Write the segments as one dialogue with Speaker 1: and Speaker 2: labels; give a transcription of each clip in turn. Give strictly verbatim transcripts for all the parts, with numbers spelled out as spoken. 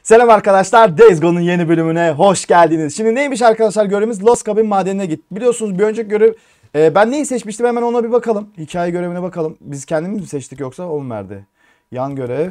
Speaker 1: Selam arkadaşlar, Days Gone'un yeni bölümüne hoş geldiniz. Şimdi neymiş arkadaşlar görevimiz? Lost Cabin madenine git. Biliyorsunuz bir önceki görev e, ben neyi seçmiştim, hemen ona bir bakalım. Hikaye görevine bakalım. Biz kendimiz mi seçtik yoksa o mu verdi? Yan görev.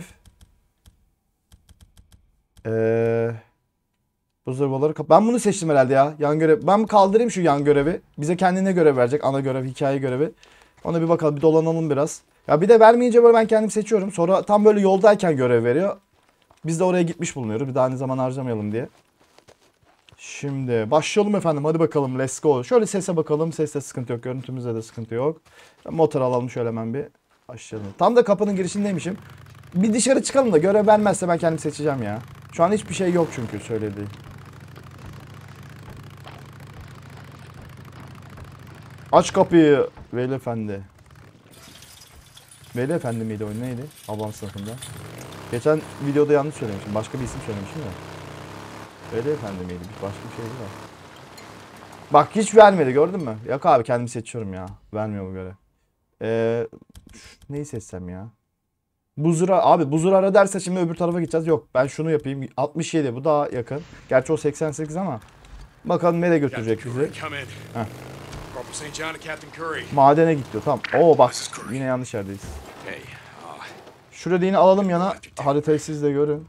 Speaker 1: Eee... Buzdolabları kap. Ben bunu seçtim herhalde ya. Yan görev. Ben kaldırayım şu yan görevi. Bize kendine görev verecek. Ana görev, hikaye görevi. Ona bir bakalım, bir dolanalım biraz. Ya bir de vermeyince böyle ben kendim seçiyorum. Sonra tam böyle yoldayken görev veriyor. Biz de oraya gitmiş bulunuyoruz. Bir daha aynı zaman harcamayalım diye. Şimdi başlayalım efendim. Hadi bakalım, let's go. Şöyle sese bakalım. Seste sıkıntı yok. Görüntümüzde de sıkıntı yok. Motor alalım şöyle hemen bir. Başlayalım. Tam da kapının girişindeymişim. Bir dışarı çıkalım da görev vermezse ben kendim seçeceğim ya. Şu an hiçbir şey yok çünkü söylediği. Aç kapıyı Veli Efendi. Veli Efendi miydi oyun, neydi? Ablam sınıfında. Geçen videoda yanlış söylemişim. Başka bir isim söylemişim de. Veli Efendi miydi? Başka bir şeydi de. Bak hiç vermedi, gördün mü? Yok abi, kendimi seçiyorum ya. Vermiyor bu göre. Ee, neyi seçsem ya? Buzura abi, buzur ara derse şimdi öbür tarafa gideceğiz. Yok, ben şunu yapayım. altmış yedi, bu daha yakın. Gerçi o seksen sekiz ama. Bakalım nereye götürecek bizi. Heh. Madene git diyor. Tamam. Oo bak, yine yanlış yerdeyiz. Şurada yine alalım yana. Haritayı siz de görün.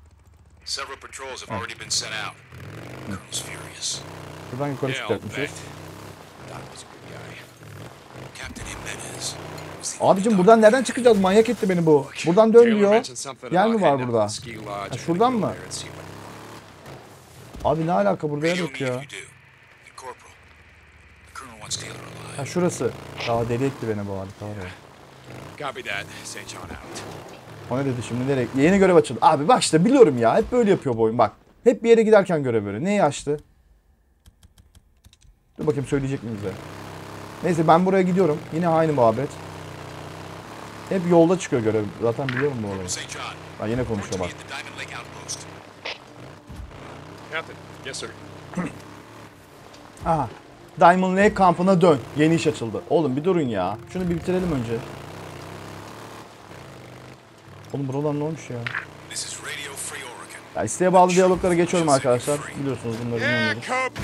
Speaker 1: Şuradan yukarı çıkacakmışız. Abicim buradan nereden çıkacağız? Manyak etti beni bu. Buradan dön diyor. Yer mi var burada? Ha, şuradan mı? Abi ne alaka, burada yer yok ya. Ha şurası. Daha deli etti beni bu harita var ya. O ne dedi şimdi, nereye? Yeni görev açıldı. Abi bak işte biliyorum ya. Hep böyle yapıyor bu oyun bak. Hep bir yere giderken görev böyle. Neyi açtı? Dur bakayım, söyleyecek mi bize? Neyse ben buraya gidiyorum. Yine aynı muhabbet. Hep yolda çıkıyor görev. Zaten biliyorum bu olayı. Ha, yine konuşuyor bak. Aha. Diamond Lake kampına dön. Yeni iş açıldı. Oğlum bir durun ya. Şunu bir bitirelim önce. Oğlum buralar ne olmuş ya? Ya isteğe bağlı diyaloglara geçiyorum arkadaşlar. Biliyorsunuz bunları dinliyoruz.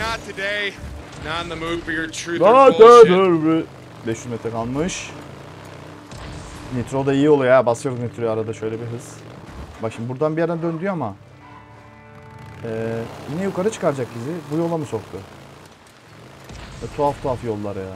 Speaker 1: beş yüz metre kalmış. Nitro da iyi oluyor ya. Basıyoruz nitroyu arada, şöyle bir hız. Bak şimdi buradan bir yerden dön diyor ama. Ee, yine yukarı çıkaracak bizi. Bu yola mı soktu? E, tuhaf tuhaf yollar ya.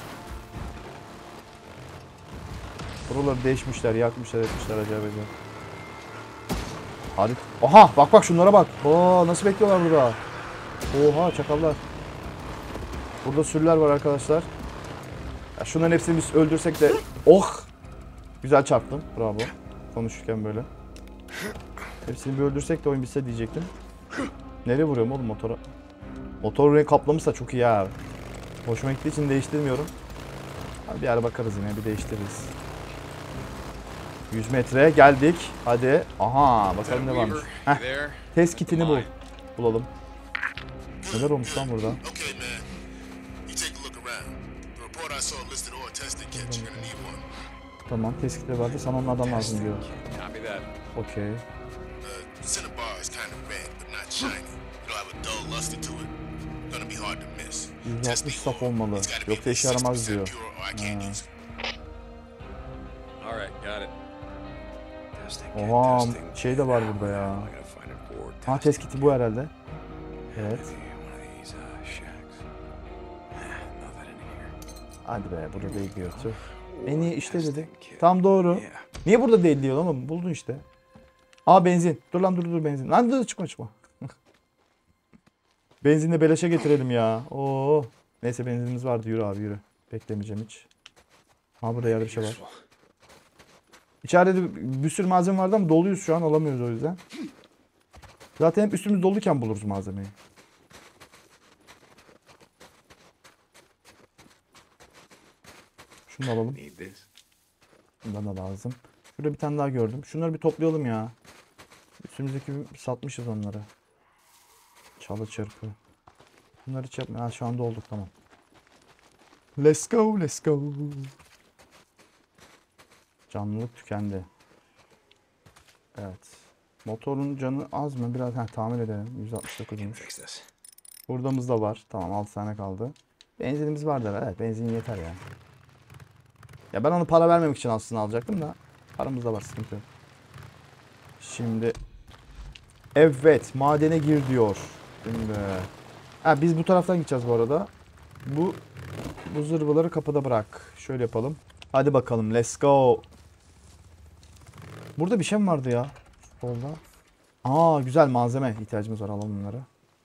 Speaker 1: Buraları değişmişler, yakmışlar, etmişler acayip acayip. Hadi. Aha bak bak şunlara bak. Oo nasıl bekliyorlar burada. Oha çakallar. Burada sürüler var arkadaşlar. Ya şunların hepsini biz öldürsek de. Oh. Güzel çarptım. Bravo. Konuşurken böyle. Hepsini bir öldürsek de oyun bitse diyecektim. Nereye vuruyorum oğlum motora? Motor renk kaplamışsa çok iyi ya. Hoşuma gittiği için değiştirmiyorum. Hadi bir ara bakarız, yine bir değiştiririz. yüz metre geldik. Hadi. Aha bakalım ne varmış. Heh. Test kitini bul. Bulalım. Neler olmuş lan burada? Tamam, test kitleri vardı. Sana onlardan lazım diyor. Okey. yüz altmış saf olmalı. Yoksa işe yaramaz diyor. Ha. Oha şey de var burada ya. Ha test kiti bu herhalde. Evet. Hadi be, burada değil diyor. En iyi işte dedi. Tam doğru. Niye burada değil diyor oğlum? Buldun işte. Aa benzin. Dur lan dur dur benzin. Lan dur çıkma çıkma. Benzinle beleşe getirelim ya. Oo. Neyse benzinimiz vardı, yürü abi yürü. Beklemeyeceğim hiç. Ha burada yerde bir şey var. İçeride de bir sürü malzeme vardı ama doluyuz şu an, alamıyoruz o yüzden. Zaten hep üstümüz doluyken buluruz malzemeyi. Şunu alalım. Bundan da lazım. Şurada bir tane daha gördüm. Şunları bir toplayalım ya. Üstümüzdeki satmışız onları. Çalı çırpı. Bunları hiç yapma. Ha, şu anda olduk, tamam. Let's go, let's go. Canlılık tükendi. Evet. Motorun canı az mı? Biraz heh, tamir edelim. yüz altmış dokuzmuş.
Speaker 2: Fix this.
Speaker 1: Buradan da var. Tamam altı tane kaldı. Benzinimiz vardır. Evet benzin yeter ya. Ya ben onu para vermemek için aslında alacaktım da. Paramız da var, sıkıntı yok. Şimdi. Evet madene gir diyor. Şimdi. Ha, biz bu taraftan gideceğiz bu arada. Bu bu zırvaları kapıda bırak. Şöyle yapalım. Hadi bakalım let's go. Burada bir şey mi vardı ya? Solda. Aa güzel malzeme ihtiyacımız var, alalım bunları.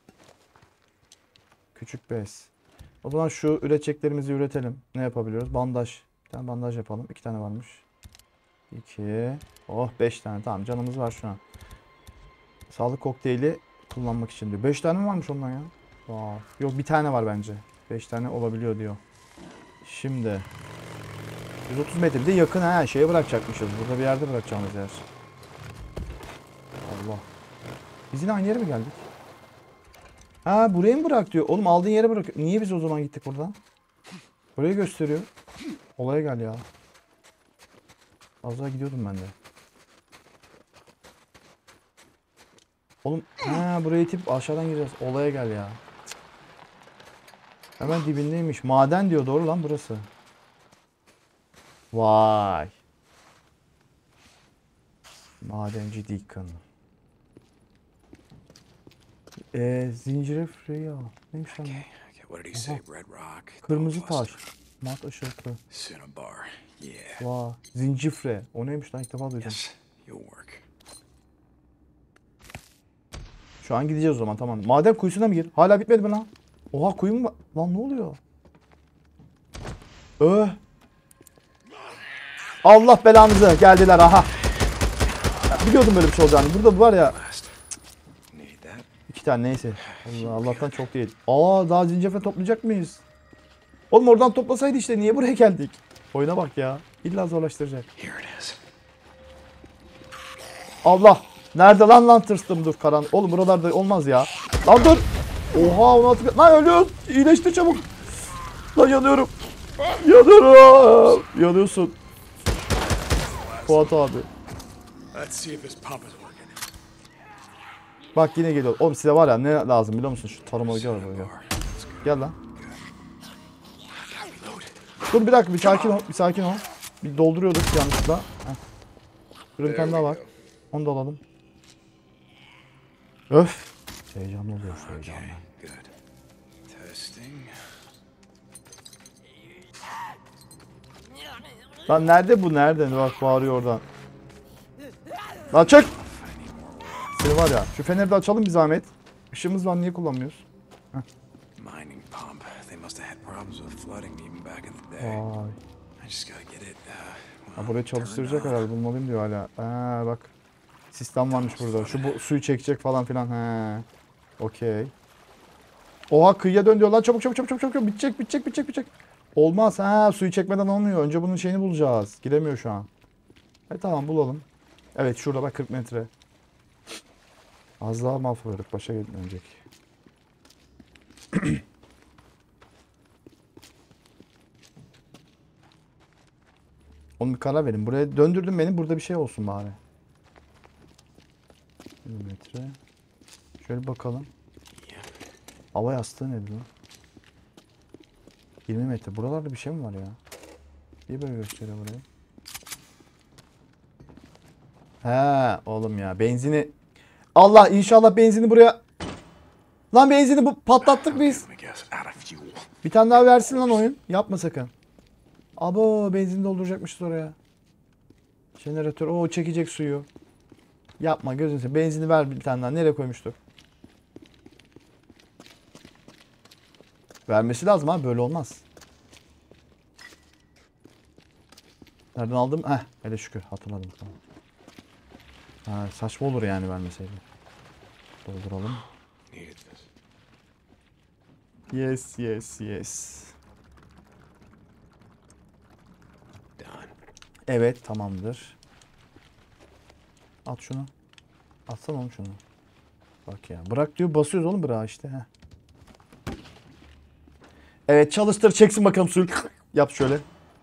Speaker 1: Küçük bez. O zaman şu üreteceklerimizi üretelim. Ne yapabiliyoruz? Bandaj. Bir tane bandaj yapalım. İki tane varmış. İki. Oh beş tane. Tamam canımız var şu an. Sağlık kokteyli kullanmak için diyor. Beş tane mi varmış ondan ya? Wow. Yok bir tane var bence. Beş tane olabiliyor diyor. Şimdi. yüz otuz metre bir de yakın ha. Şeye bırakacakmışız. Burada bir yerde bırakacağımız yer. Allah. Biz yine aynı yere mi geldik? Ha buraya mı bırak diyor. Oğlum aldığın yere bırak. Niye biz o zaman gittik buradan? Burayı gösteriyor. Olaya gel ya. Az daha gidiyordum ben de. Oğlum ha burayı tip aşağıdan gireceğiz. Olaya gel ya. Hemen dibindeymiş. Maden diyor, doğru lan burası. Vay. Madenci Deacon. Eee zincire freya. Neymiş lan?
Speaker 2: Okay, okay, what did he say? Red rock.
Speaker 1: Kırmızı taş.
Speaker 2: Dogbuster,
Speaker 1: Mat ışıltı.
Speaker 2: Cinnabar. Yeah.
Speaker 1: Vay. Zincifre. O neymiş lan, ilk defa duydum.
Speaker 2: Yes, you'll work.
Speaker 1: Şu an gideceğiz o zaman, tamam. Maden kuyusuna mı gir? Hala bitmedi mi lan? Oha kuyu mu var? Lan ne oluyor? Öh. Allah belanızı, geldiler aha. Ya, biliyordum böyle bir şey olacağını. Burada var ya.
Speaker 2: Last. Need that.
Speaker 1: İki tane neyse. Allah, Allah'tan çok değil. Aa daha zincirfe toplayacak mıyız? Oğlum oradan toplasaydı işte, niye buraya geldik? Oyuna bak ya. İlla zorlaştıracak.
Speaker 2: Here it is.
Speaker 1: Allah. Nerede lan lan tırstım, dur karan. Oğlum buralarda olmaz ya. Lan dur. Oha onu hatırlıyorum. Lan ölüyoruz. İyileştir çabuk. Lan yanıyorum. Yanıyorum. Yanıyorsun. Fuat abi.
Speaker 2: Let's see if this pump is working.
Speaker 1: Bak yine geliyor. Oğlum size var ya ne lazım biliyor musun? Şu tarıma gel buraya. Gel. Gel lan. Dur bir dakika, bir sakin ol. Bir sakin ol. Bir dolduruyorduk yanlışlıkla. Heh. Burada bir tane daha var. Onu da alalım. Öf. Heyecanlı oluyor şu heyecanlı.
Speaker 2: Good. Testing.
Speaker 1: Lan nerede bu, nerede? Bak bağırıyor oradan. Lan çık. Seni var ya. Şu feneri de açalım bir zahmet. Işığımız var, niye kullanmıyoruz?
Speaker 2: Mining pump. They must have had problems with flooding even back in the day.
Speaker 1: Vay.
Speaker 2: I just gotta get it. Uh,
Speaker 1: Ha, burayı çalıştıracak herhalde, bulmalıyım diyor hala. Ha bak. Sistem varmış burada. Şu bu, suyu çekecek falan filan. He. Okey. Oha kıyıya dön diyor lan, çabuk çabuk çabuk çabuk çabuk. Bitecek bitecek bitecek bitecek. Olmaz ha, suyu çekmeden olmuyor. Önce bunun şeyini bulacağız. Giremiyor şu an. E tamam bulalım. Evet şurada bak, kırk metre. Az daha mahvoluyorduk, başa gitmeyecek. Onu bir karar verin. Buraya döndürdüm beni. Burada bir şey olsun bari. bir metre. Şöyle bakalım. Hava yastığı nedir lan? yirmi metre. Buralarda bir şey mi var ya? İyi böyle gösteriyor burayı. He oğlum ya, benzini. Allah inşallah benzini buraya. Lan benzini bu patlattık biz.
Speaker 2: let me guess. Out of fuel.
Speaker 1: Bir tane daha versin lan oyun. Yapma sakın. Abo benzin dolduracakmışız oraya. Jeneratör o çekecek suyu. Yapma gözünü seveyim. Benzini ver bir tane daha. Nereye koymuştuk? Vermesi lazım abi, böyle olmaz. Nereden aldım? Heh hele şükür hatırladım. Tamam. Ha, saçma olur yani vermeseydi. Dolduralım.
Speaker 2: Needed this.
Speaker 1: Yes yes yes.
Speaker 2: Done.
Speaker 1: Evet tamamdır. At şunu. Atsana oğlum şunu. Bak ya. Bırak diyor, basıyoruz oğlum, bırak işte. Heh. Evet çalıştır, çeksin bakalım suyu. Yap şöyle.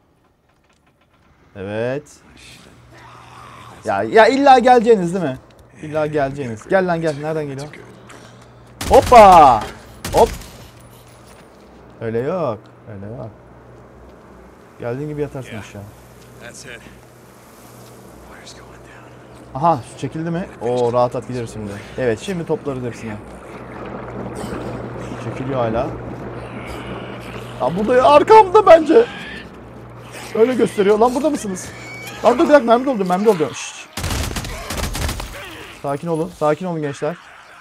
Speaker 1: Evet. Ya ya illa geleceğiniz değil mi? İlla geleceğiniz. Gel lan gel. Nereden geliyor? Hoppa! Hop! Öyle yok. Öyle yok. Geldiğin gibi yatarsın aşağı.
Speaker 2: That's it. Wire's going down.
Speaker 1: Aha su çekildi mi? Oo rahat at gideriz şimdi. Evet şimdi toplarız hepsini. Çekiliyor hala. Lan burada ya, arkamda bence. Öyle gösteriyor. Lan burada mısınız? Lan dur bir dakika mermi doldu mermi doldu. Şşş. Sakin olun. Sakin olun gençler.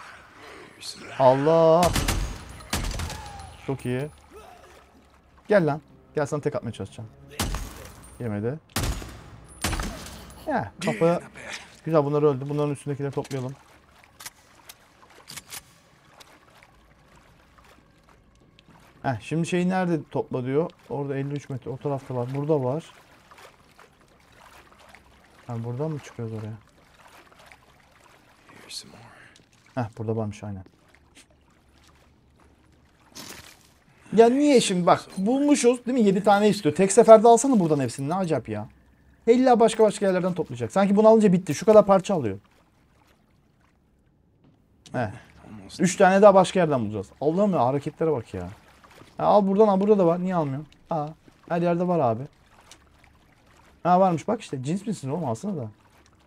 Speaker 1: Allah. Çok iyi. Gel lan. Gel sana tek atmaya çalışacağım. Yemedi. Ya kafaya. Güzel bunlar öldü. Bunların üstündekileri toplayalım. Heh, şimdi şeyi nerede topla diyor. Orada elli üç metre. O tarafta var. Burada var. Ha, buradan mı çıkıyoruz oraya?
Speaker 2: Here's some more.
Speaker 1: Heh burada varmış aynen. Ya niye şimdi bak bulmuşuz değil mi? yedi tane istiyor. Tek seferde alsana buradan hepsini. Ne acayip ya. İlla başka başka yerlerden toplayacak. Sanki bunu alınca bitti. Şu kadar parça alıyor. Heh.
Speaker 2: Almost.
Speaker 1: üç tane daha başka yerden bulacağız. Allah'ım ya hareketlere bak ya. Ha, al buradan al burada da var. Niye almıyorsun? Ha, her yerde var abi. Ha varmış bak işte. Cins misin oğlum alsana da.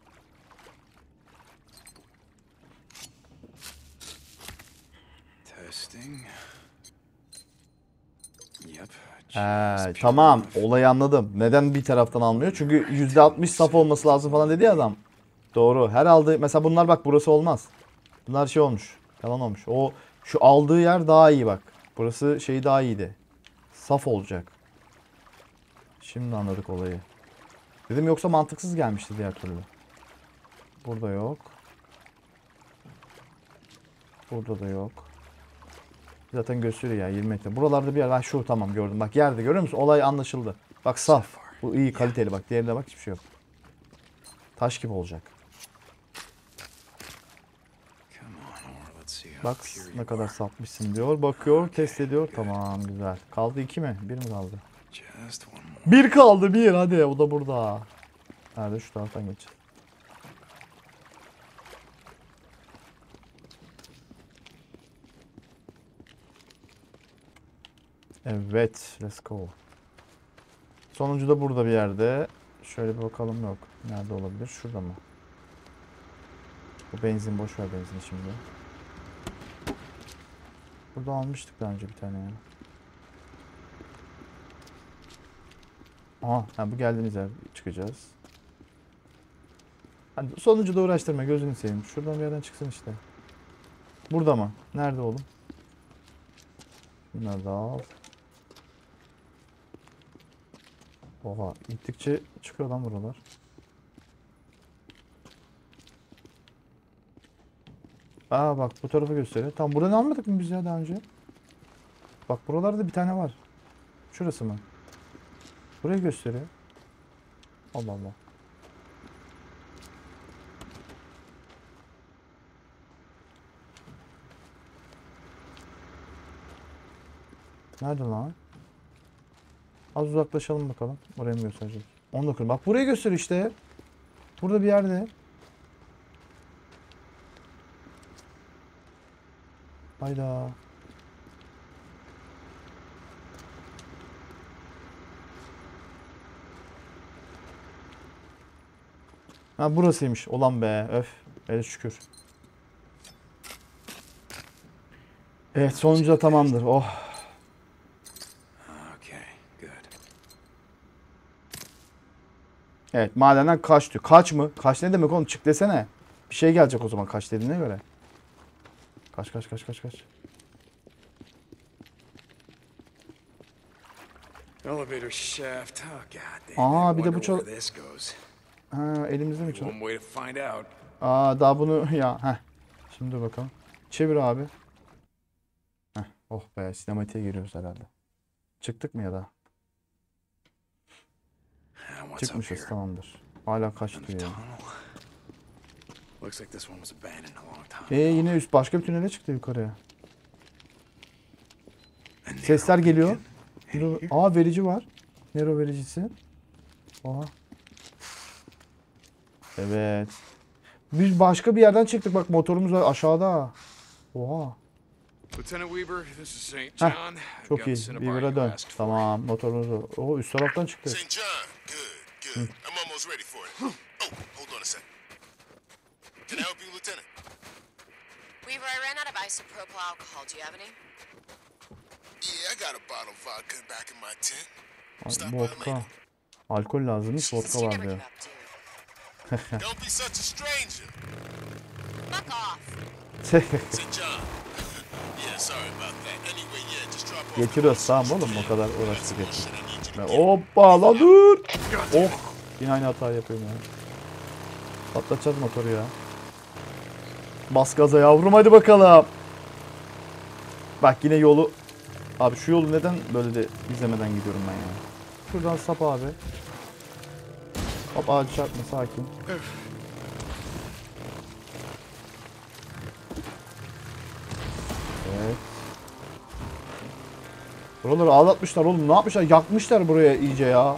Speaker 2: Testing. Yep.
Speaker 1: He,
Speaker 2: just
Speaker 1: tamam
Speaker 2: pure.
Speaker 1: olayı anladım. Neden bir taraftan almıyor? Çünkü yüzde altmış saf olması lazım falan dedi ya adam. Doğru. Her aldığı mesela bunlar bak burası olmaz. Bunlar şey olmuş. Yalan olmuş. O şu aldığı yer daha iyi bak. Burası şey daha iyiydi. Saf olacak. Şimdi anladık olayı. Dedim yoksa mantıksız gelmişti diğer türlü. Burada yok. Burada da yok. Zaten gösteriyor ya yirmi metre. Buralarda bir yer. Ha şu tamam gördüm. Bak yerde görüyor musun? Olay anlaşıldı. Bak saf. Bu iyi kaliteli bak. Diğerine bak hiçbir şey yok. Taş gibi olacak.
Speaker 2: Come on, or let's see how
Speaker 1: Bak
Speaker 2: pure
Speaker 1: ne
Speaker 2: you
Speaker 1: kadar
Speaker 2: are.
Speaker 1: sapmışsın diyor. Bakıyor test ediyor. Tamam güzel. Kaldı iki mi? Bir mi kaldı?
Speaker 2: Just one more.
Speaker 1: Bir kaldı bir. Hadi o da burada. Nerede şu taraftan geç. Evet. Let's go. Sonuncu da burada bir yerde. Şöyle bir bakalım yok. Nerede olabilir? Şurada mı? Bu benzin boş ver benzin şimdi. Burada almıştık daha önce bir tane ya. Aha, ha, bu geldiğimiz yer çıkacağız. Hadi sonuncu da uğraştırma gözünü seveyim. Şuradan bir yerden çıksın işte. Burada mı? Nerede oğlum? Bunları da al. Oha gittikçe çıkıyor lan buralar. Aa bak bu tarafa gösteriyor. Tamam buradan almadık mı biz ya daha önce? Bak buralarda bir tane var. Şurası mı? Burayı gösteriyor. Allah Allah. Nerede lan? Az uzaklaşalım bakalım. Oraya mı gösterecek? on dokuz. Bak burayı gösteriyor işte. Burada bir yerde. Hayda. Ha burasıymış. Olan be. Öf. Evet şükür. Evet sonuncu da tamamdır. Oh.
Speaker 2: Okay, good.
Speaker 1: Evet madenden kaç diyor. Kaç mı? Kaç ne demek oğlum? Çık desene. Bir şey gelecek o zaman kaç dediğine göre. Kaç kaç kaç kaç kaç.
Speaker 2: Elevator shaft. Oh god
Speaker 1: Aa,
Speaker 2: damn.
Speaker 1: bir de bu
Speaker 2: Wonder
Speaker 1: çal-
Speaker 2: where this goes.
Speaker 1: Ha elimizde mi
Speaker 2: One
Speaker 1: çalıyor?
Speaker 2: way to find out.
Speaker 1: Aa daha bunu ya. Heh. Şimdi dur bakalım. Çevir abi. Heh. Oh be sinematiğe giriyoruz herhalde. Çıktık mı ya da?
Speaker 2: Ah, What's up
Speaker 1: Çıkmışız
Speaker 2: here?
Speaker 1: tamamdır. Hala kaç
Speaker 2: Another
Speaker 1: diyor.
Speaker 2: tunnel. Looks like this one was abandoned a long time
Speaker 1: Ee
Speaker 2: ago.
Speaker 1: yine üst başka bir tünele çıktı yukarıya.
Speaker 2: A narrow
Speaker 1: Sesler geliyor.
Speaker 2: beacon.
Speaker 1: Bir de- Aa verici var. Nero vericisi. Oha. Evet. Biz başka bir yerden çıktık bak, motorumuz var aşağıda. Oha.
Speaker 2: Lieutenant Weaver, this is Saint
Speaker 1: Heh,
Speaker 2: John. I've
Speaker 1: çok
Speaker 2: got
Speaker 1: iyi.
Speaker 2: the Cinnabar
Speaker 1: Beaver'a
Speaker 2: you
Speaker 1: dön.
Speaker 2: asked for.
Speaker 1: Tamam, motorumuz var. Oo, üst taraftan çıktı.
Speaker 3: Saint John, good, good. I'm almost ready for it. Oh, hold on a second. Can I help you, Lieutenant?
Speaker 4: Weaver, I ran out of isopropyl alcohol. Do you have any?
Speaker 3: Yeah, I got a bottle of vodka back in my tent.
Speaker 1: Ay,
Speaker 3: Stop by
Speaker 1: vodka.
Speaker 3: later.
Speaker 1: Alkol lazımmış,
Speaker 4: Jesus,
Speaker 1: vodka
Speaker 4: you
Speaker 1: var
Speaker 4: never
Speaker 1: diyor.
Speaker 4: give up, do you?
Speaker 3: Don't be such a stranger.
Speaker 4: Fuck off.
Speaker 3: Saint John. Yeah, sorry about that. Anyway, yeah, just drop off.
Speaker 1: Getiriyoruz tamam oğlum, o kadar
Speaker 3: That's
Speaker 1: uğraştık
Speaker 3: the
Speaker 1: ettik.
Speaker 3: shit I need you
Speaker 1: Ben-
Speaker 3: to get.
Speaker 1: Hoppa la dur. Oh. Yine aynı hatayı yapıyorum ya. Patlatacağız motoru ya. Bas gaza yavrum, hadi bakalım. Bak yine yolu. Abi şu yolu neden böyle de izlemeden gidiyorum ben ya. Şuradan sap abi. Hop, ağacı çarpma, sakin. Evet. Buraları ağlatmışlar oğlum, ne yapmışlar? Yakmışlar buraya iyice ya.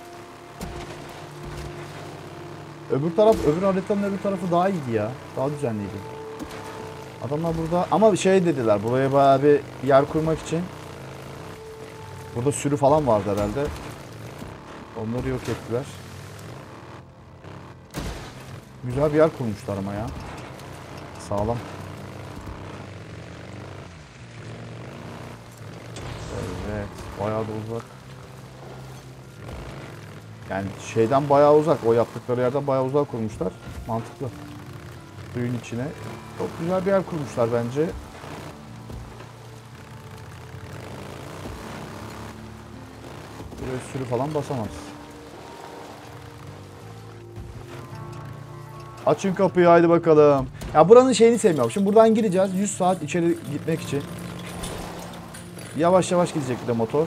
Speaker 1: Öbür taraf, öbür haritanın öbür tarafı daha iyiydi ya. Daha düzenliydi. Adamlar burada ama şey dediler, buraya bayağı bir yer kurmak için. Burada sürü falan vardı herhalde. Onları yok ettiler. Güzel bir yer kurmuşlar ama ya. Sağlam. Evet, bayağı da uzak. Yani şeyden bayağı uzak. O yaptıkları yerden bayağı uzak kurmuşlar. Mantıklı. Suyun içine. Çok güzel bir yer kurmuşlar bence. Buraya sürü falan basamaz. Açın kapıyı, haydi bakalım. Ya buranın şeyini sevmiyorum. Şimdi buradan gireceğiz. yüz saat içeri gitmek için. Yavaş yavaş gidecek bir de motor.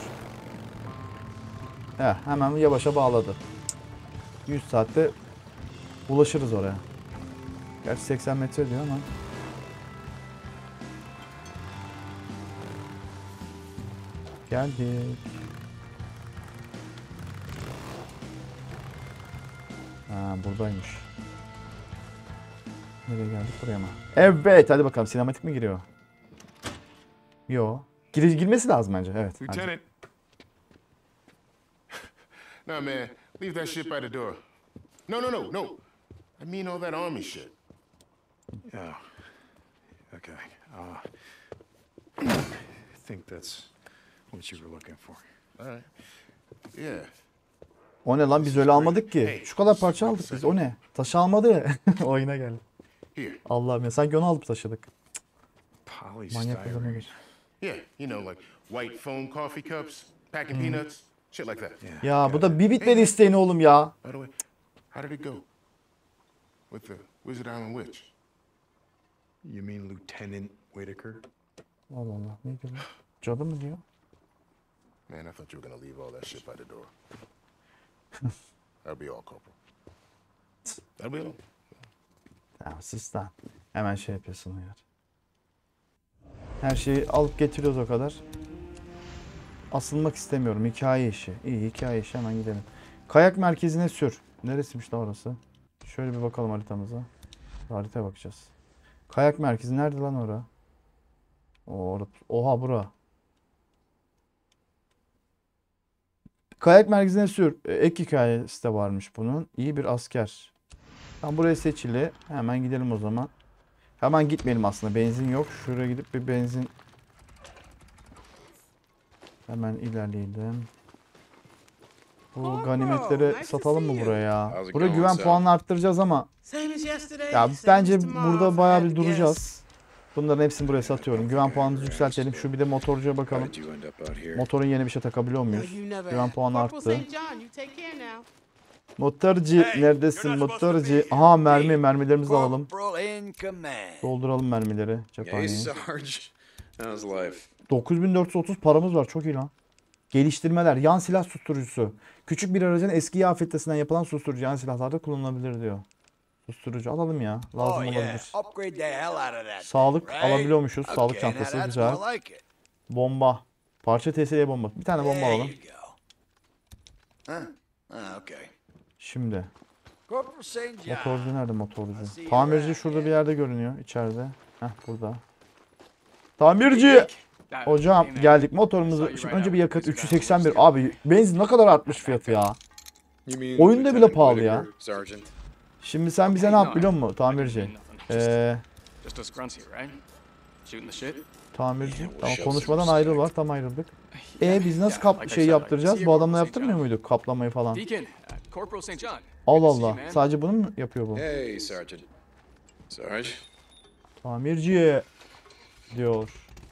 Speaker 1: Heh, hemen yavaşa bağladı. yüz saatte ulaşırız oraya. Gerçi seksen metre diyor ama. Geldik. Ha, buradaymış. Nereye geldik, buraya mı? Evet, hadi bakalım, sinematik mi giriyor? Yo. Gir girmesi lazım bence, evet. Hadi.
Speaker 3: Lieutenant. Nah, man, leave that shit by the door. No, no, no, no. I mean all that army shit.
Speaker 2: Oh. Okay. Uh, I think that's what you were looking for.
Speaker 3: All right. Yeah.
Speaker 1: O ne lan, biz öyle almadık ki. Şu kadar parça aldık biz, o ne? Taşı almadı ya. Oyuna geldi.
Speaker 3: Here.
Speaker 1: Allah'ım ya, sanki onu alıp taşıdık. Manyak adamı
Speaker 2: Polystyrene.
Speaker 1: bir.
Speaker 3: Yeah, you know, like white foam coffee cups, packing peanuts, shit like that.
Speaker 2: Yeah.
Speaker 1: Ya bu da bir bitmedi isteğini oğlum ya.
Speaker 3: By the way, how did it go with the Wizard Island Witch?
Speaker 2: You mean Lieutenant Whitaker?
Speaker 1: Allah Allah, ne diyor? Cadı mı diyor?
Speaker 3: Man, I thought you were gonna leave all that shit by the door. That'll be all, Corporal. That'll be all.
Speaker 1: Ya sus lan. Hemen şey yapıyorsun ya. Her şeyi alıp getiriyoruz o kadar. Asılmak istemiyorum. Hikaye işi. İyi, hikaye işi, hemen gidelim. Kayak merkezine sür. Neresiymiş da orası? Şöyle bir bakalım haritamıza. Haritaya bakacağız. Kayak merkezi nerede lan ora? Or Oha, bura. Kayak merkezine sür. E, Ek hikayesi de varmış bunun. İyi bir asker. Tam buraya seçili. Hemen gidelim o zaman. Hemen gitmeyelim aslında. Benzin yok. Şuraya gidip bir benzin. Hemen ilerleyelim. Bu ganimetleri satalım mı buraya?
Speaker 2: How's it
Speaker 1: Buraya
Speaker 2: going,
Speaker 1: güven
Speaker 2: Sal?
Speaker 1: puanını arttıracağız ama
Speaker 5: Same as yesterday.
Speaker 1: ya
Speaker 5: same
Speaker 1: bence
Speaker 5: as tomorrow,
Speaker 1: burada
Speaker 5: if I
Speaker 1: bayağı
Speaker 5: had
Speaker 1: bir
Speaker 5: to guess.
Speaker 1: duracağız. Bunların hepsini buraya satıyorum. Güven puanımızı yükseltelim. Şu bir de motorcuya
Speaker 2: How
Speaker 1: bakalım.
Speaker 2: did you end up out here?
Speaker 1: Motorun yeni bir şey takabiliyor
Speaker 5: No,
Speaker 1: muyuz?
Speaker 5: you never
Speaker 1: Güven
Speaker 5: have.
Speaker 1: puanı
Speaker 5: Corporal
Speaker 1: arttı.
Speaker 5: Saint John, you take care now.
Speaker 1: Motorcu neredesin motorcu? Aha, mermi, mermilerimizi alalım.
Speaker 6: Corporal in command.
Speaker 1: Dolduralım mermileri
Speaker 2: Hey,
Speaker 1: cephaneyi.
Speaker 2: Sarge. How's life?
Speaker 1: dokuz bin dört yüz otuz paramız var, çok iyi lan. Geliştirmeler, yan silah susturucusu. Küçük bir aracın eski afettesinden yapılan susturucu yan silahlarda kullanılabilir diyor. Susturucu alalım ya, lazım
Speaker 6: Oh yeah,
Speaker 1: olabilir.
Speaker 6: upgrade the hell out of that.
Speaker 1: Sağlık
Speaker 6: right?
Speaker 1: alabiliyormuşuz, sağlık
Speaker 6: Okay, now
Speaker 1: çantası
Speaker 6: that's
Speaker 1: güzel.
Speaker 6: more like it.
Speaker 1: Bomba, parça T S L bomba. Bir tane bomba
Speaker 6: There
Speaker 1: alalım.
Speaker 6: you go. Huh? Ah, okay.
Speaker 1: Şimdi
Speaker 6: Corporal Saint John.
Speaker 1: Motorcu nerede motorcu? Tamirci şurada bir yerde görünüyor içeride. Heh burada. Tamirci! Hocam geldik motorumuzu. Şimdi önce bir yakıt üç yüz seksen bir. Abi benzin ne kadar artmış fiyatı ya. Oyunda bile pahalı ya. Şimdi sen bize ne yap biliyor musun tamirci? Eee
Speaker 2: Just us grunts here, right? Shooting the shit?
Speaker 1: tamirci. Tamam konuşmadan ayrıl var. Tam ayrıldık. E biz nasıl kap şey yaptıracağız? Bu adamla yaptırmıyor muyduk kaplamayı falan?
Speaker 2: Deacon, uh, Corporal Saint John.
Speaker 1: Allah
Speaker 2: Good to see you,
Speaker 1: Allah.
Speaker 2: man.
Speaker 1: Sadece bunu mu yapıyor bu?
Speaker 3: Hey, Sergeant. Sarge?
Speaker 1: Tamirci diyor.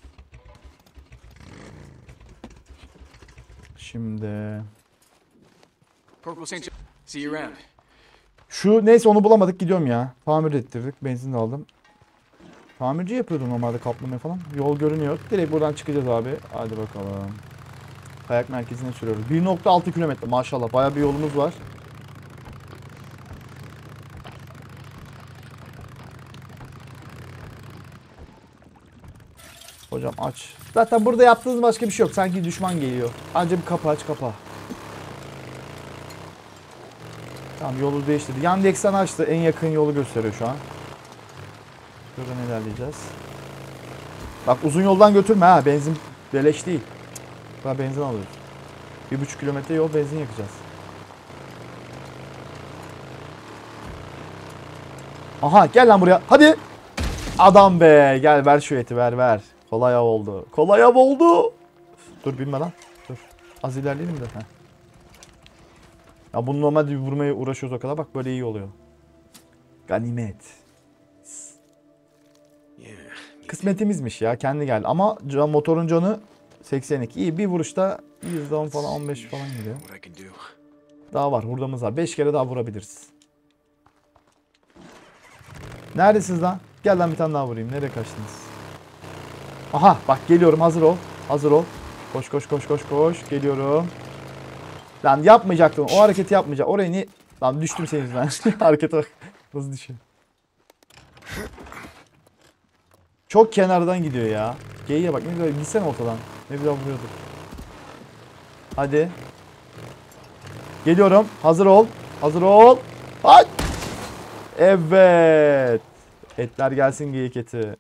Speaker 1: Şimdi
Speaker 2: Corporal Saint John. See you around.
Speaker 1: şu neyse onu bulamadık gidiyorum ya. Tamir ettirdik. Benzin de aldım. Tamirci yapıyordum normalde kaplamayı falan. Yol görünüyor. Direkt buradan çıkacağız abi. Hadi bakalım. Kayak merkezine sürüyoruz. bir nokta altı kilometre maşallah. Bayağı bir yolumuz var. Hocam aç. Zaten burada yaptığınız başka bir şey yok. Sanki düşman geliyor. Anca bir kapı aç kapa. Tamam yolu değiştirdi. Yandex'ten açtı. En yakın yolu gösteriyor şu an. Şuradan ilerleyeceğiz. Bak uzun yoldan götürme ha. Benzin beleş değil. Daha benzin alıyoruz. Bir buçuk kilometre yol benzin yakacağız. Aha gel lan buraya. Hadi. Adam be. Gel ver şu eti ver ver. Kolay av oldu. Kolay av oldu. Dur binme lan. Dur. Az ilerleyelim de. Heh. Ya bunu normalde bir vurmaya uğraşıyoruz o kadar. Bak böyle iyi oluyor. Ganimet. Kısmetimizmiş ya. Kendi geldi. Ama can, motorun canı seksen iki. İyi bir vuruşta yüzde on falan on beş falan gidiyor.
Speaker 2: What I can do.
Speaker 1: Daha var. Hurdamız var. beş kere daha vurabiliriz. Neredesiniz lan? Gel lan bir tane daha vurayım. Nereye kaçtınız? Aha bak geliyorum. Hazır ol. Hazır ol. Koş koş koş koş koş. Geliyorum. Lan yapmayacaktım. O hareketi yapmayacak. Oraya niye... Lan düştüm senin yüzünden. Harekete bak. Nasıl düşüyor? Çok kenardan gidiyor ya. Geyiğe bak. Ne güzel. Gitsene ortadan. Ne güzel vuruyorduk. Hadi. Geliyorum. Hazır ol. Hazır ol. Hadi. Evet. Etler gelsin geyik eti.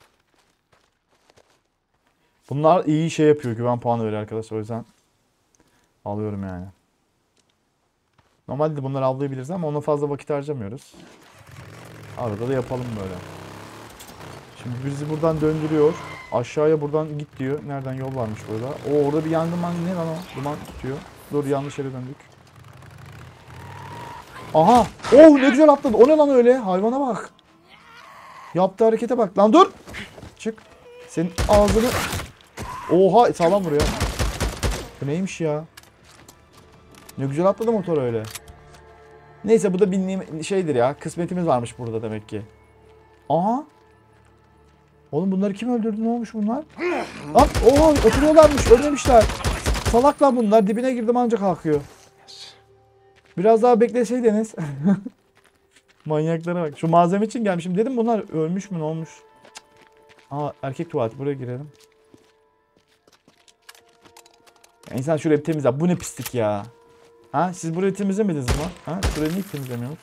Speaker 1: Bunlar iyi şey yapıyor. Güven puanı veriyor arkadaşlar. O yüzden alıyorum yani. Normalde bunları avlayabiliriz ama ona fazla vakit harcamıyoruz. Arada da yapalım böyle. Şimdi bizi buradan döndürüyor. Aşağıya buradan git diyor. Nereden yol varmış burada? O orada bir yangın var. Ne lan o? Duman tutuyor. Dur yanlış yere döndük. Aha! Oh ne güzel atladı. O ne lan öyle? Hayvana bak. Yaptığı harekete bak. Lan dur! Çık. Senin ağzını... Oha sağlam vuruyor. Bu neymiş ya? Ne güzel atladı motor öyle. Neyse bu da bildiğim şeydir ya. Kısmetimiz varmış burada demek ki. Aha! Oğlum bunları kim öldürdü? Ne olmuş bunlar? Lan oha oturuyorlarmış. Ölmemişler. Salak lan bunlar. Dibine girdim ancak kalkıyor. Biraz daha bekleseydiniz. Manyaklara bak. Şu malzeme için gelmişim. Dedim bunlar ölmüş mü ne olmuş? Aa erkek tuvaleti. Buraya girelim. Ya insan şurayı bir temizle. Bu ne pislik ya. Ha siz burayı temizlemediniz mi? Ha şurayı niye temizlemiyorsunuz?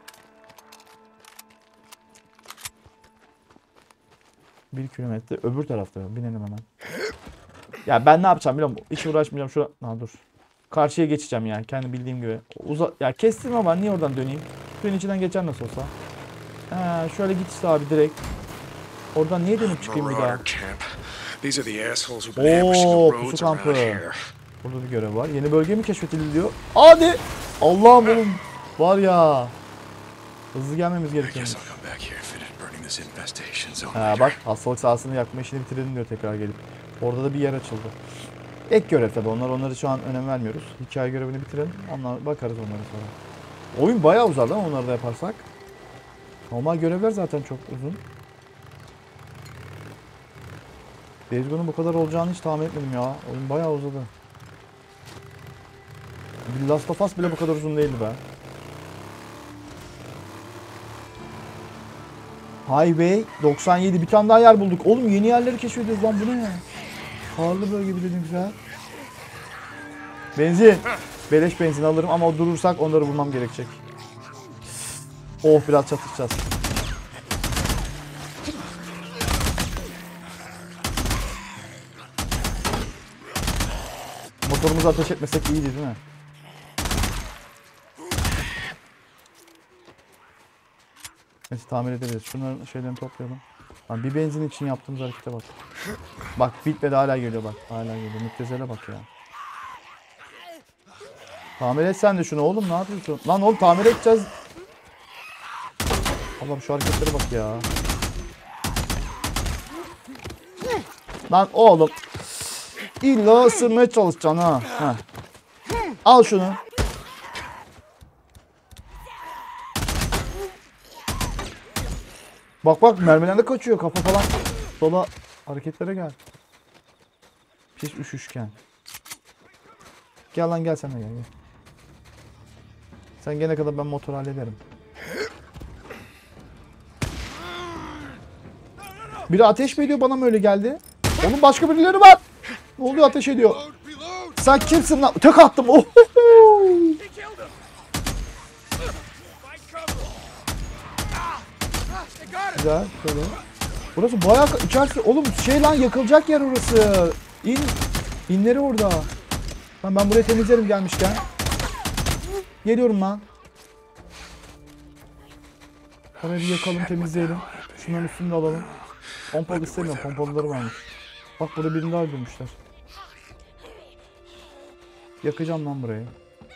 Speaker 1: Bir kilometre öbür tarafta. Binelim hemen. Ya ben ne yapacağım biliyor musun? Hiç uğraşmayacağım. Şurada. Ha dur. Karşıya geçeceğim ya. Kendi bildiğim gibi. Uza ya kestirme var. Niye oradan döneyim? Suyun içinden geçer nasıl olsa. Ha şöyle git işte abi direkt. Oradan niye dönüp çıkayım bir daha?
Speaker 3: Marauder camp. These are the assholes who've been ambushing
Speaker 1: Oo
Speaker 3: the
Speaker 1: pusu
Speaker 3: roads around
Speaker 1: kampı.
Speaker 3: here.
Speaker 1: Burada bir görev var. Yeni bölge mi keşfedildi diyor. Hadi. Allah'ım oğlum. Var ya. Hızlı gelmemiz
Speaker 3: I
Speaker 1: gerekiyor.
Speaker 3: guess I'll come back here and finish burning this infestation zone
Speaker 1: Ha
Speaker 3: later.
Speaker 1: bak hastalık sahasını yakma işini bitirelim diyor tekrar gelip. Orada da bir yer açıldı. Ek görev tabi onlar onları şu an önem vermiyoruz. Hikaye görevini bitirelim. Onlar bakarız onlara sonra. Oyun bayağı uzar lan onları da yaparsak. Normal görevler zaten çok uzun. Days Gone'un bu kadar olacağını hiç tahmin etmedim ya. Oyun bayağı uzadı. Bir Last of Us bile bu kadar uzun değildi be. Highway doksan yedi bir tane daha yer bulduk. Oğlum yeni yerleri keşfediyoruz lan bu ne ya? Karlı bölge bir de güzel. Benzin. Beleş benzin alırım ama durursak onları bulmam gerekecek. Oh biraz çatışacağız. Motorumuzu ateş etmesek iyiydi değil mi? Neyse tamir edebiliriz. Şunların şeylerini toplayalım. Lan bir benzin için yaptığımız harekete bak. Bak bitmedi hala geliyor bak. Hala geliyor. Müptezele bak ya. Tamir et sen de şunu oğlum ne yapıyorsun? Lan oğlum tamir edeceğiz. Allah'ım şu hareketlere bak ya. Lan oğlum. İlla ısırmaya çalışacaksın ha. ha. Al şunu. Bak bak mermilerden kaçıyor kafa falan. Sola hareketlere gel. Pis üşüşken. Gel lan gel sen de gel, gel. Sen gene kadar ben motor hallederim. Biri ateş mi ediyor bana mı öyle geldi? Onun başka birileri var. Ne oluyor ateş ediyor. Sen kimsin lan? Tek attım. Oh. Güzel şöyle. Burası bayağı içerisi oğlum şey lan yakılacak yer orası. İn. İnleri orada. Lan ben burayı temizlerim gelmişken. Geliyorum lan. Orayı bir yakalım temizleyelim. Şunların üstünü de alalım. Pompalı istemiyorum. Pompalıları varmış. Bak burada birini daha öldürmüşler. Yakacağım lan burayı.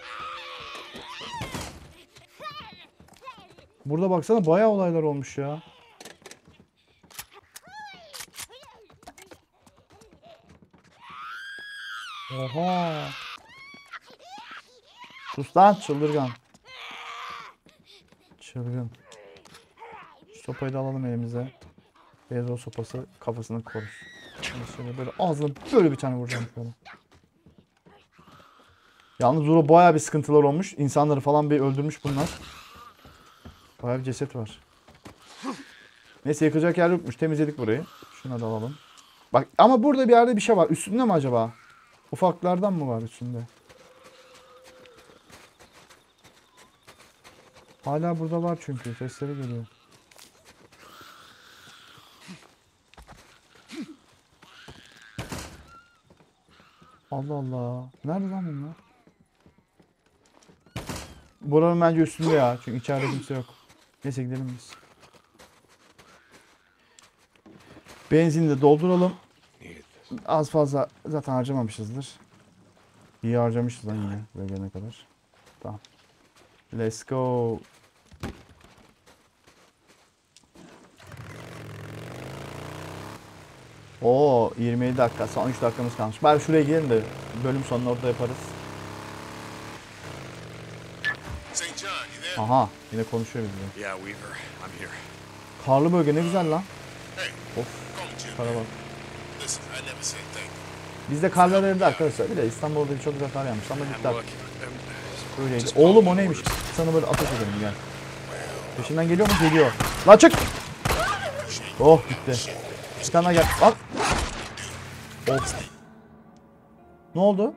Speaker 1: Burada baksana bayağı olaylar olmuş ya. Oha. Sus lan çıldırgan. Çılgın. Şu sopayı da alalım elimize. Beyzbol sopası kafasını korur. Şöyle böyle ağzına böyle bir tane vuracağım şöyle. Yalnız burada bayağı bir sıkıntılar olmuş. İnsanları falan bir öldürmüş bunlar. Bayağı bir ceset var. Neyse yakacak yer yokmuş. Temizledik burayı. Şuna da alalım. Bak ama burada bir yerde bir şey var. Üstünde mi acaba? Ufaklardan mı var üstünde? Hala burada var çünkü. Sesleri geliyor. Allah Allah. Nerede lan bunlar? Buranın bence üstünde ya. Çünkü içeride kimse yok. Neyse gidelim biz. Benzini de dolduralım. Az fazla zaten harcamamışızdır. İyi harcamışız lan yine. Buraya gelene kadar. Tamam. Let's go. Oo yirmi yedi dakika. Son üç dakikamız kalmış. Bari şuraya gidelim de bölüm sonunu orada yaparız.
Speaker 3: Saint John, you there?
Speaker 1: Aha yine konuşuyor bizle.
Speaker 2: Yeah, Weaver, I'm here.
Speaker 1: Karlı bölge ne güzel lan.
Speaker 3: Hey,
Speaker 1: Of
Speaker 3: call me Jim.
Speaker 1: para bak.
Speaker 3: Listen, I never said thank you.
Speaker 1: Bizde karlar evde arkadaşlar. Bir de İstanbul'da bir çok güzel kar yağmış. Ama gitti
Speaker 2: And
Speaker 1: artık.
Speaker 2: look, um,
Speaker 1: Öyleydi. Oğlum o neymiş? Sana böyle ateş edelim gel. Peşinden geliyor mu? Geliyor. Lan çık! Oh gitti. Bir tane daha gel. Al. Of. Ne oldu?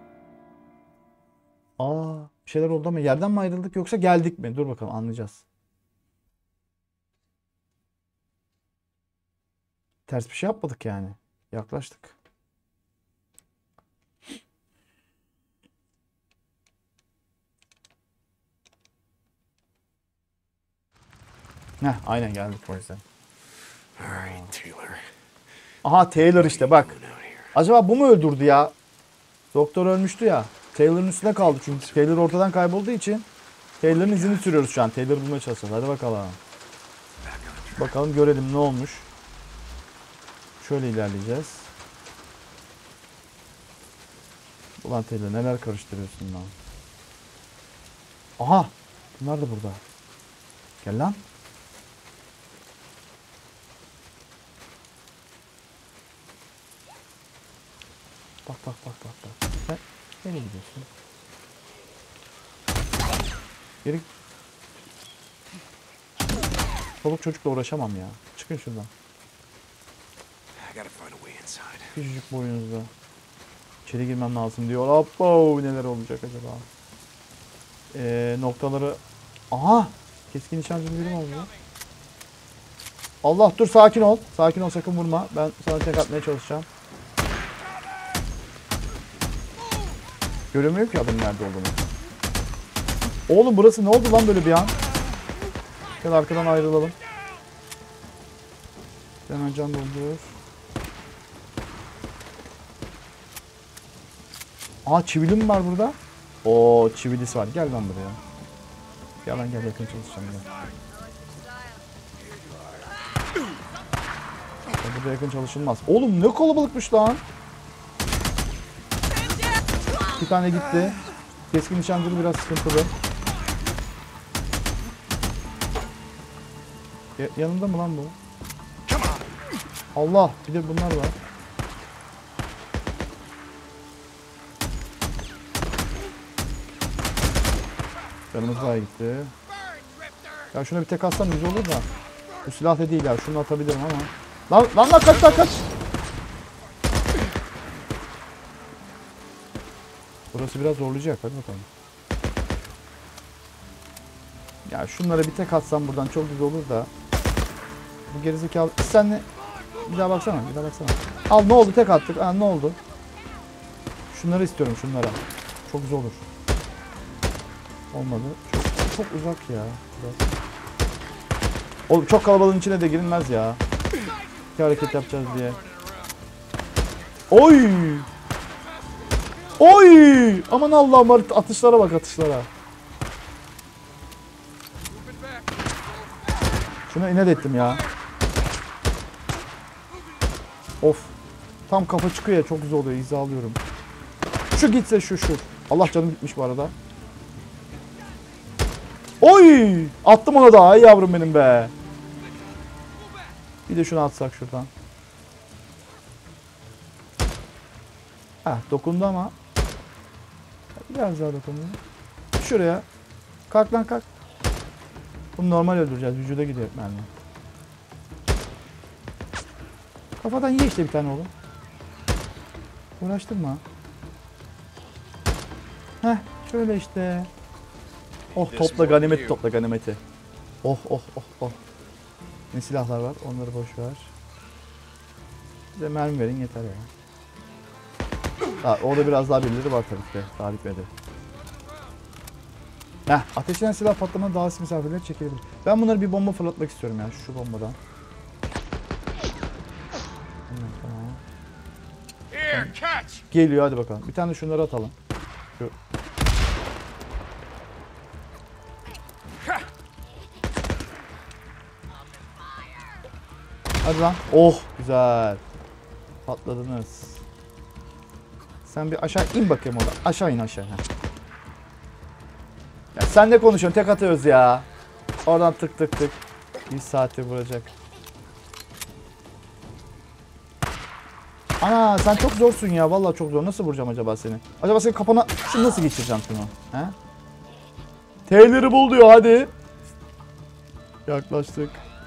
Speaker 1: Aa, bir şeyler oldu ama yerden mi ayrıldık yoksa geldik mi? Dur bakalım anlayacağız. Ters bir şey yapmadık yani. Yaklaştık. Heh, aynen geldik o yüzden.
Speaker 2: all right, Taylor.
Speaker 1: Aha Taylor işte bak. Acaba bu mu öldürdü ya? Doktor ölmüştü ya. Taylor'ın üstüne kaldı çünkü Taylor ortadan kaybolduğu için Taylor'ın izini sürüyoruz şu an. Taylor'ı bulmaya çalışacağız. Hadi bakalım. Bakalım görelim ne olmuş. Şöyle ilerleyeceğiz. Ulan Taylor neler karıştırıyorsun lan. Aha! Bunlar da burada. Gel lan. Bak bak bak bak bak. Sen nereye gidiyorsun? Geri. Çoluk çocukla uğraşamam ya. Çıkın şuradan.
Speaker 2: I gotta find a way inside.
Speaker 1: Küçücük boyunuzda. İçeri girmem lazım diyor. Hoppo neler olacak acaba? Ee, noktaları... Aha! Keskin nişancı birim oldu. Allah dur sakin ol. Sakin ol sakın vurma. Ben sana tek atmaya çalışacağım. Göremiyorum ki adamın nerede olduğunu. Oğlum burası ne oldu lan böyle bir an? Gel arkadan ayrılalım. Hemen can doldur. Aa çivili mi var burada? Oo çivilisi var. Gel lan buraya. Gel lan gel yakın çalışacağım gel. Ya burada yakın çalışılmaz. Oğlum ne kalabalıkmış lan. Bir tane gitti. Keskin nişancılı biraz sıkıntılı. Ya, yanında mı lan bu? Allah bir de bunlar var. Canımız daha gitti. Ya şuna bir tek atsam güzel olur da. Bu silah da değil ya. Şunu atabilirim ama. Lan lan lan kaç lan kaç. Burası biraz zorlayacak. Hadi bakalım. Ya şunlara bir tek atsam buradan çok güzel olur da. Bu gerizekalı. Sen ne? Bir daha baksana. Bir daha baksana. Al ne oldu? Tek attık. Ha ne oldu? Şunları istiyorum şunlara. Çok güzel olur. Olmadı. Çok, çok uzak ya. Biraz. Oğlum çok kalabalığın içine de girilmez ya. Bir hareket yapacağız diye. Oy! Oy! Aman Allah'ım atışlara bak atışlara. Şuna inat ettim ya. Of. Tam kafa çıkıyor ya çok güzel oluyor hizalıyorum. Şu gitse şu şu. Allah canım gitmiş bu arada. Oy! Attım ona da. Ay yavrum benim be. Bir de şunu atsak şuradan. Heh dokundu ama. Biraz daha dokundu. Şuraya. Kalk lan kalk. Bunu normal öldüreceğiz. Vücuda gidiyor mermi. Kafadan ye işte bir tane oğlum. Uğraştırma. Heh şöyle işte. Oh topla ganimeti topla ganimeti. Oh oh oh oh. Ne silahlar var onları boş ver. Bize mermi verin yeter ya. Ha, orada biraz daha birileri var tabii ki. Daha bitmedi. Heh, ateşlenen silah patlama daha az misafirleri çekebilir. Ben bunları bir bomba fırlatmak istiyorum ya şu bombadan. Tamam. Geliyor hadi bakalım. Bir tane de şunları atalım. Şu. Hadi lan. Oh güzel. Patladınız. Sen bir aşağı in bakayım orada. Aşağı in aşağı. Heh. Ya sen ne konuşuyorsun? Tek atıyoruz ya. Oradan tık tık tık. Bir saati vuracak. Ana sen çok zorsun ya. Vallahi çok zor. Nasıl vuracağım acaba seni? Acaba senin kafana şunu nasıl geçireceğim şunu? He? Taylor'ı bul diyor hadi. Yaklaştık.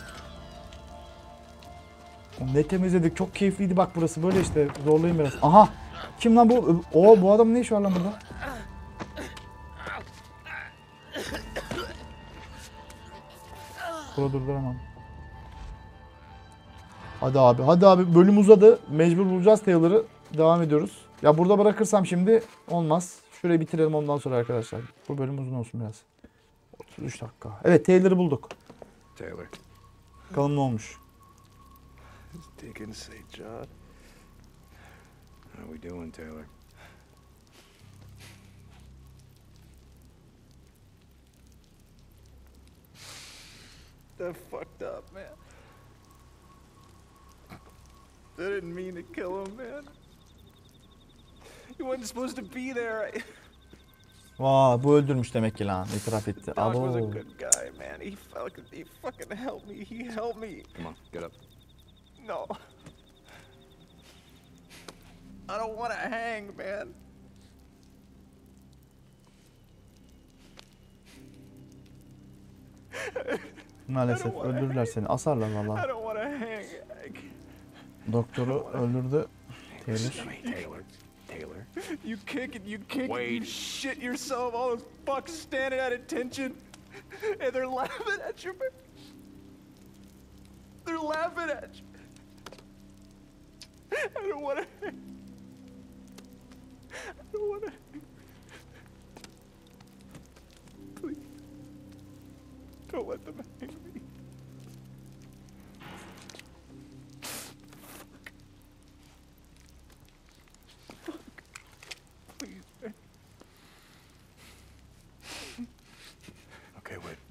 Speaker 1: Ne temizledik. Çok keyifliydi bak burası. Böyle işte. Zorlayın biraz. Aha. Kim lan bu? Oo bu adam ne iş var lan burada? Burada durduramam. Hadi abi. Hadi abi. Bölüm uzadı. Mecbur bulacağız Taylor'ı. Devam ediyoruz. Ya burada bırakırsam şimdi olmaz. Şurayı bitirelim ondan sonra arkadaşlar. Bu bölüm uzun olsun biraz. otuz üç dakika. Evet Taylor'ı bulduk.
Speaker 2: Taylor.
Speaker 1: Bakalım ne olmuş.
Speaker 2: Deacon Saint John. How we doing, Taylor? That fucked up, man. I didn't mean to kill him, man. He wasn't supposed to be there. I...
Speaker 1: Vaa bu öldürmüş demek ki lan. İtiraf etti.
Speaker 2: Doc was a
Speaker 1: Abo.
Speaker 2: good guy, man. He fucking, he fucking helped me. He helped me. Come on, get up. No. I don't want to hang, man.
Speaker 1: Maalesef öldürürler seni. Asarlar
Speaker 2: I
Speaker 1: valla.
Speaker 2: don't want to hang.
Speaker 1: Doktoru öldürdü. Taylor.
Speaker 2: Taylor. Taylor. You kick and you kick and you shit yourself. All those fucks standing at attention. And they're laughing at you, man. They're laughing at you. I don't want to. I don't want to. Please. Don't let them hang me. Fuck. Please, man. Okay, wait.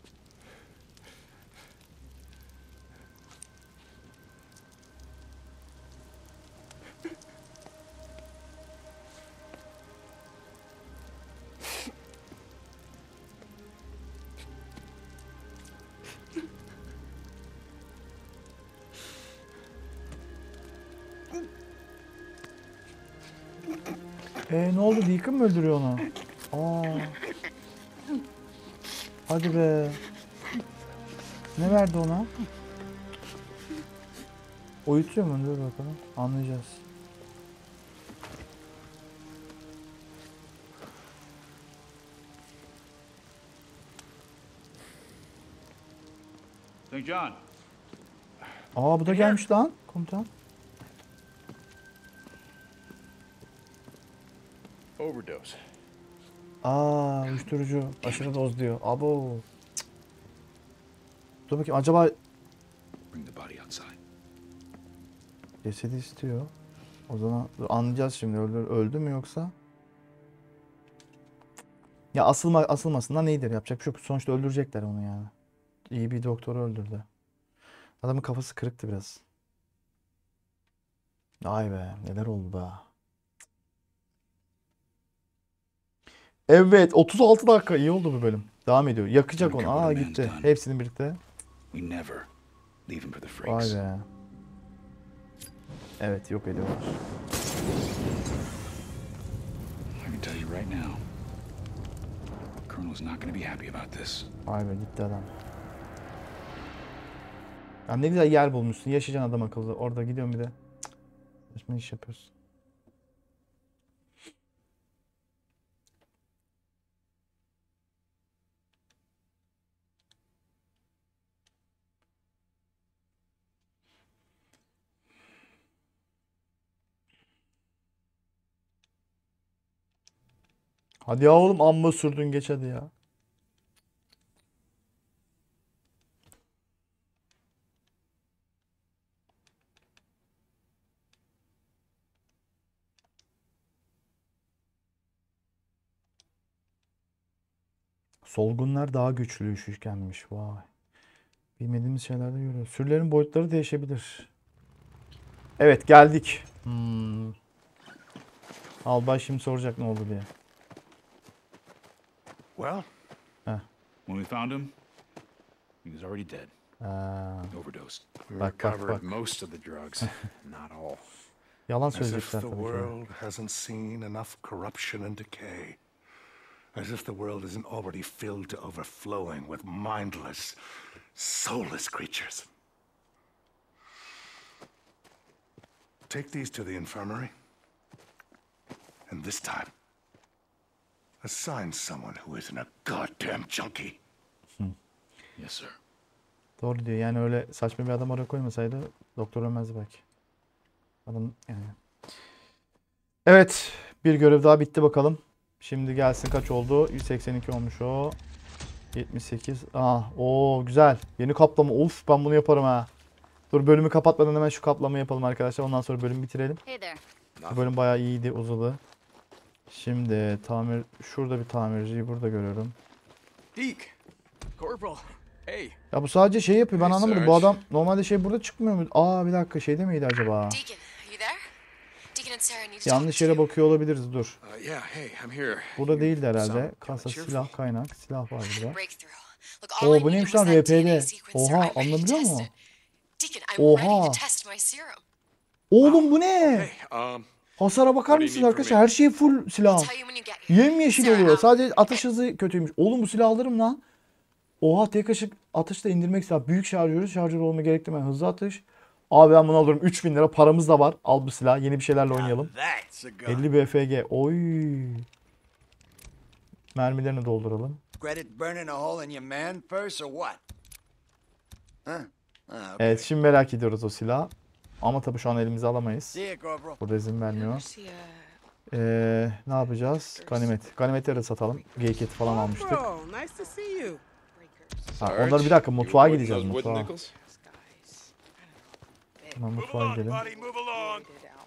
Speaker 1: Eee ne oldu? Deacon mı öldürüyor onu? Aa. Hadi be. Ne verdi ona? Uyutuyor mu? Dur bakalım. Anlayacağız.
Speaker 7: Saint John.
Speaker 1: Aa bu da gelmiş lan komutan.
Speaker 2: Overdose.
Speaker 1: Aa uyuşturucu. Aşırı doz diyor. Abo. Cık. Dur bakayım acaba
Speaker 7: Bring the body outside.
Speaker 1: cesedi istiyor. O zaman dur, anlayacağız şimdi öldü, öldü mü yoksa? Ya asılma asılmasından iyidir. Yapacak bir şey yok. Sonuçta öldürecekler onu yani. İyi bir doktoru öldürdü. Adamın kafası kırıktı biraz. Ay be neler oldu be. Evet otuz altı dakika iyi oldu bu bölüm. Devam ediyor. Yakacak onu. Aa gitti. Hepsinin birlikte.
Speaker 7: We never leave him for the
Speaker 1: Vay
Speaker 7: freaks.
Speaker 1: be. Evet yok ediyorlar.
Speaker 7: I can tell you right now, Colonel's not going to be happy about this.
Speaker 1: Vay be gitti adam. Ya ne güzel yer bulmuşsun. Yaşayacaksın adam akıllı. Orada gidiyorum bir de. Cık. Saçma iş yapıyorsun. Hadi ya oğlum amma sürdün geç hadi ya. Solgunlar daha güçlü üşüşkenmiş. Vay. Bilmediğimiz şeyler de görüyoruz. Sürülerin boyutları değişebilir. Evet geldik. Hmm. Albay şimdi soracak ne oldu diye.
Speaker 2: Well,
Speaker 7: When we found him, he was already dead.
Speaker 1: Aa,
Speaker 7: Overdosed.
Speaker 2: we
Speaker 1: Bak, bak,
Speaker 2: recovered
Speaker 1: bak.
Speaker 2: most of the drugs, not all.
Speaker 1: yalan
Speaker 8: As if
Speaker 1: söyleyecekler
Speaker 8: the
Speaker 1: tabii ki.
Speaker 8: world hasn't seen enough corruption and decay. As if the world isn't already filled to overflowing with mindless, soulless creatures. Take these to the infirmary. And this time, assign someone who isn't a goddamn junkie.
Speaker 7: Yes, sir.
Speaker 1: Doğru diyor. Yani öyle saçma bir adam oraya koymasaydı doktor ölmezdi belki. Adam yani. Evet. Bir görev daha bitti bakalım. Şimdi gelsin kaç oldu? yüz seksen iki olmuş o. yetmiş sekiz. Ah, o güzel. Yeni kaplama. Of ben bunu yaparım ha. Dur bölümü kapatmadan hemen şu kaplamayı yapalım arkadaşlar. Ondan sonra bölümü bitirelim.
Speaker 4: Hey there.
Speaker 1: Bu bölüm bayağı iyiydi, uzadı. Şimdi tamir şurada bir tamirciyi burada görüyorum.
Speaker 6: Deke. Corporal. Hey.
Speaker 1: Ya bu sadece şey yapıyor. Ben
Speaker 6: Hey,
Speaker 1: anlamadım.
Speaker 6: Sarge.
Speaker 1: Bu adam normalde şey burada çıkmıyor mu? Aa bir dakika şeyde miydi acaba?
Speaker 4: Deacon, are you there? Deacon and Sarah need to talk
Speaker 1: Yanlış
Speaker 4: to
Speaker 1: yere
Speaker 4: you.
Speaker 1: bakıyor olabiliriz. Dur.
Speaker 6: Uh, yeah, hey, I'm here.
Speaker 1: Burada
Speaker 6: You
Speaker 1: değildi herhalde.
Speaker 6: sound
Speaker 1: Kasa,
Speaker 6: kinda cheerful.
Speaker 1: silah, kaynak. Silah var burada.
Speaker 4: Breakthrough. Look, all I
Speaker 1: Oo bu
Speaker 4: needed
Speaker 1: neymiş
Speaker 4: was
Speaker 1: lan
Speaker 4: that D N A
Speaker 1: R P D?
Speaker 4: sequencer.
Speaker 1: Oha
Speaker 4: I'm ready to
Speaker 1: anlayabiliyor
Speaker 4: test
Speaker 1: musun?
Speaker 4: it. Deacon, I'm ready
Speaker 1: Oha.
Speaker 4: to test my serum.
Speaker 1: Oğlum bu ne?
Speaker 6: Hey, um,
Speaker 1: Hasara bakar
Speaker 6: What do you
Speaker 1: mısınız
Speaker 6: need from
Speaker 1: arkadaşlar?
Speaker 6: me?
Speaker 1: Her şey full
Speaker 4: I'll
Speaker 1: silah.
Speaker 4: tell you when you get here.
Speaker 1: Yemyeşil
Speaker 4: Sarah,
Speaker 1: oluyor.
Speaker 4: um,
Speaker 1: Sadece atış hızı kötüymüş. Oğlum bu silahı alırım lan. Oha tek kaşık atışla indirmek silah. Büyük şarjörü şarjör olma gerektirmeyen hızlı atış. Abi ben bunu alırım. üç bin lira paramız da var. Al bu silahı. Yeni bir şeylerle oynayalım.
Speaker 6: that's a gun.
Speaker 1: elli B F G. Oy. Mermilerini dolduralım.
Speaker 9: Credit burning a hole in your man purse or what? Huh? Ah, okay.
Speaker 1: Evet şimdi merak ediyoruz o silahı. Ama tabii şu an elimize alamayız.
Speaker 9: See ya, Corporal.
Speaker 1: Burada izin vermiyor. Ee, ne yapacağız? Ganimet. Ganimetleri de satalım. Geyik eti falan almıştık.
Speaker 5: Oh, nice to see you.
Speaker 1: Ha, onları bir dakika mutfağa gideceğiz mutfağa. Hemen mutfağa gidelim.
Speaker 2: Move along.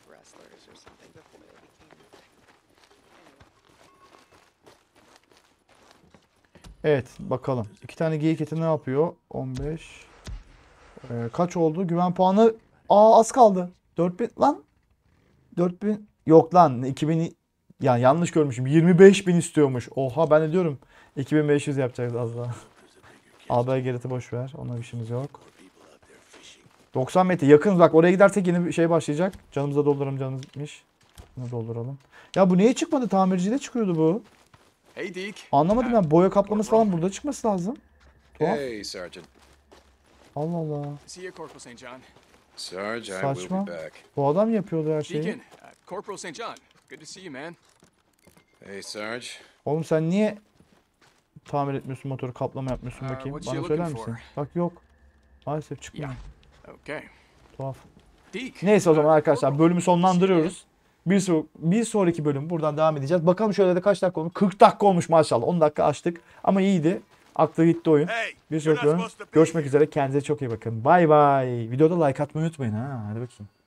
Speaker 1: Evet bakalım. İki tane geyik eti ne yapıyor? on beş. Ee, kaç oldu? Güven puanı. Aa az kaldı. dört bin lan. dört bin. Yok lan iki bin. Ya yanlış görmüşüm. yirmi beş bin istiyormuş. Oha ben de diyorum. iki bin beş yüz yapacağız az daha. A B Gerrit'i boş ver. Ona işimiz yok. doksan metre yakın bak oraya gidersek yeni bir şey başlayacak. Canımıza dolduralım canımız bitmiş. Bunu dolduralım. Ya bu niye çıkmadı? Tamircide çıkıyordu bu.
Speaker 6: Hey, Deke.
Speaker 1: Anlamadım ben. Boya kaplaması falan burada çıkması lazım. Tuhaf.
Speaker 10: Hey, Sergeant.
Speaker 1: Allah Allah.
Speaker 6: See ya, Corporal Saint John.
Speaker 10: Sarge, I will
Speaker 1: Saçma.
Speaker 10: be back.
Speaker 1: Bu adam yapıyordu her şeyi.
Speaker 6: Deacon, uh, Corporal Saint John. Good to see you, man.
Speaker 10: Hey, Sarge.
Speaker 1: Oğlum sen niye tamir etmiyorsun motoru kaplama yapmıyorsun
Speaker 6: Uh,
Speaker 1: bakayım.
Speaker 6: what you
Speaker 1: Bana söyler
Speaker 6: looking
Speaker 1: misin?
Speaker 6: for?
Speaker 1: Bak yok. Maalesef çıkmıyor.
Speaker 6: Yeah. Okay.
Speaker 1: Tuhaf.
Speaker 6: Deke.
Speaker 1: Neyse o zaman
Speaker 6: uh,
Speaker 1: arkadaşlar
Speaker 6: Corporal.
Speaker 1: bölümü sonlandırıyoruz. Bir, so bir sonraki bölüm buradan devam edeceğiz. Bakalım şöyle de kaç dakika olmuş? kırk dakika olmuş maşallah. on dakika açtık. Ama iyiydi. Aklı gitti oyun.
Speaker 2: Hey,
Speaker 1: Bir
Speaker 2: you're
Speaker 1: sonraki
Speaker 2: not
Speaker 1: bölüm.
Speaker 2: supposed to be
Speaker 1: Görüşmek
Speaker 2: here.
Speaker 1: üzere. Kendinize çok iyi bakın. Bay bay. Videoda like atmayı unutmayın ha. Hadi bakayım.